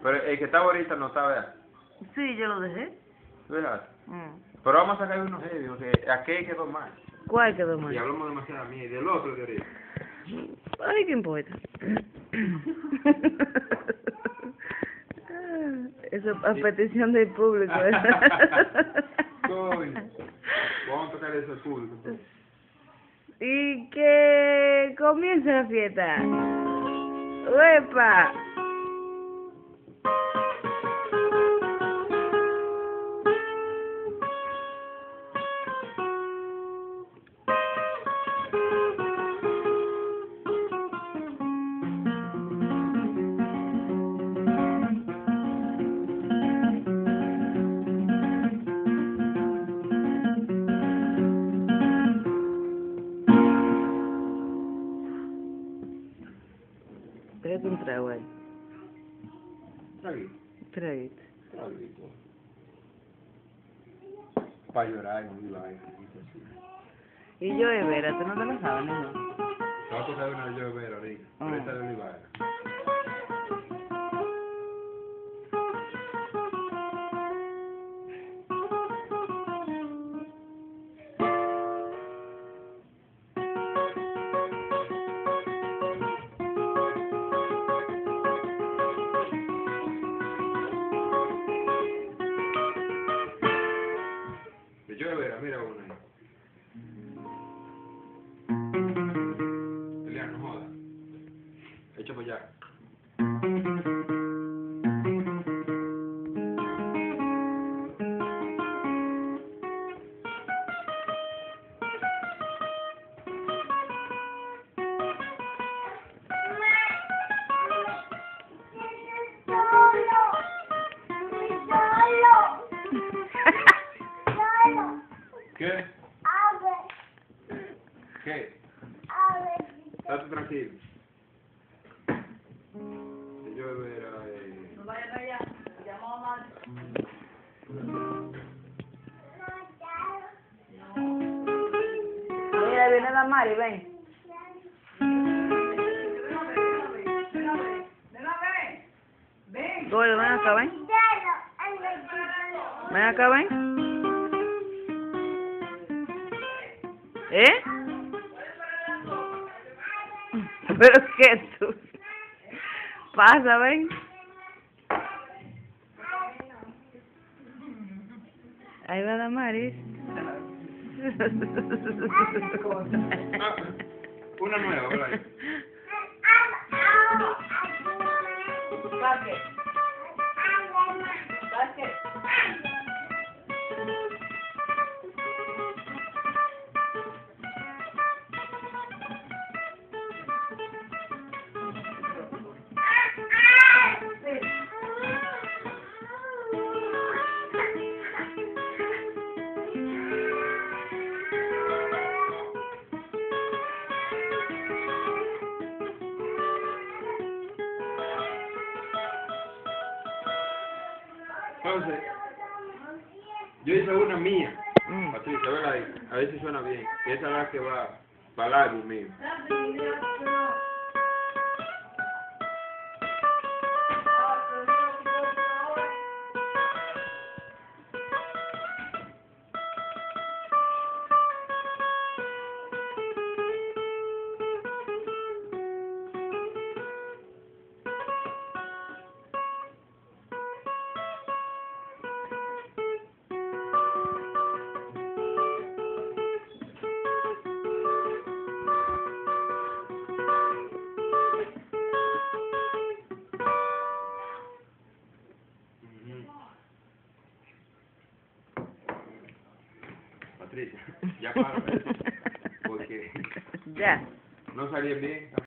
Pero el que estaba ahorita no está, ¿verdad? Sí, yo lo dejé. ¿Tú dejaste? Mm. Pero vamos a sacar unos heavy, porque aquí quedó mal. ¿Cuál quedó mal? Y hablamos demasiado a mí, y del otro de ahorita. Ay, ¿qué importa? Eso es a petición del público. Coño. Vamos a tocar eso al público. Pues. Y que comience la fiesta. ¡Uepa! Tráete un trago ahí. Traguito. Traguito. Traguito. Para llorar, no iba a Y yo, Vera, tú no te lo sabes, ¿no? Te va a tocar una yo ver ahorita. Pero esta de Olivares. De yo Vera, mira una ahí. Elian, no joda. Echa para allá. ¿Qué? ¿Qué? Estate tranquilo. De yo Vera, No vaya para allá, llamó a mamá. Mira, viene la Mari, ven. Gordo, ven acá, ven. Ven acá, ven. ¿Eh? ¿Pero qué tú? Pasa, ven. Ahí va la Maris. Una nueva, ¿verdad? Parque. Parque. Entonces, yo hice una mía, Mm. Patricia, ¿verdad? Ahí? A ver si suena bien. Que esa es la que va para el álbum mío. Patricia, ya para eso, porque Ya. no salía bien.